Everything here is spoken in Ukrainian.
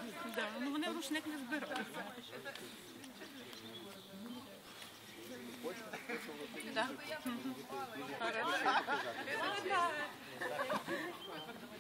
Да, ну вони рушник не збирають. Да. Хорошо.